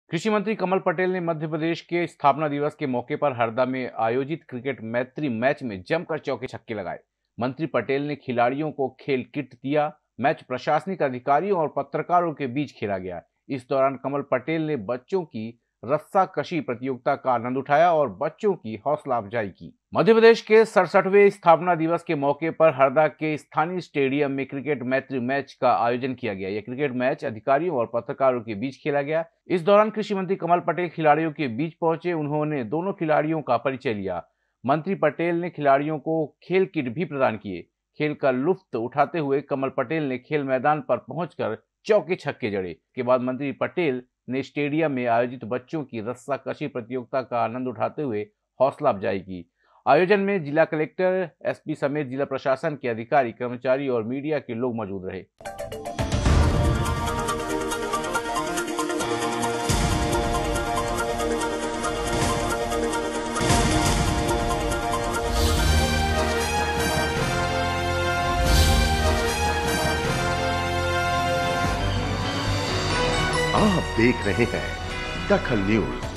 कृषि मंत्री कमल पटेल ने मध्य प्रदेश के स्थापना दिवस के मौके पर हरदा में आयोजित क्रिकेट मैत्री मैच में जमकर चौके छक्के लगाए। मंत्री पटेल ने खिलाड़ियों को खेल किट दिया। मैच प्रशासनिक अधिकारियों और पत्रकारों के बीच खेला गया। इस दौरान कमल पटेल ने बच्चों की रस्साकशी प्रतियोगिता का आनंद उठाया और बच्चों की हौसला अफजाई की। मध्य प्रदेश के 67वें स्थापना दिवस के मौके पर हरदा के स्थानीय स्टेडियम में क्रिकेट मैत्री मैच का आयोजन किया गया। यह क्रिकेट मैच अधिकारियों और पत्रकारों के बीच खेला गया। इस दौरान कृषि मंत्री कमल पटेल खिलाड़ियों के बीच पहुंचे। उन्होंने दोनों खिलाड़ियों का परिचय लिया। मंत्री पटेल ने खिलाड़ियों को खेल किट भी प्रदान किए। खेल का लुत्फ उठाते हुए कमल पटेल ने खेल मैदान पर पहुंचकर चौके छक्के जड़े। के बाद मंत्री पटेल ने स्टेडियम में आयोजित बच्चों की रस्साकशी प्रतियोगिता का आनंद उठाते हुए हौसला अफजाई की। आयोजन में जिला कलेक्टर, एसपी समेत जिला प्रशासन के अधिकारी, कर्मचारी और मीडिया के लोग मौजूद रहे। आप देख रहे हैं दखल न्यूज।